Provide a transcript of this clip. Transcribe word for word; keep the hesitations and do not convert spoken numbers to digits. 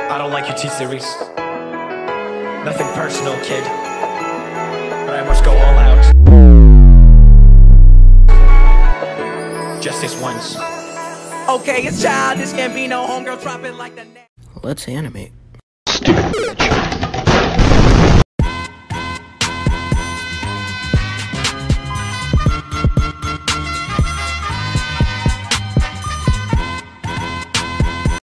I don't like your T-Series. Nothing personal, kid. But I must go all out. Just this once. Okay, it's childish, can't be no homegirl dropping like the net. Let's animate. Stupid bitch.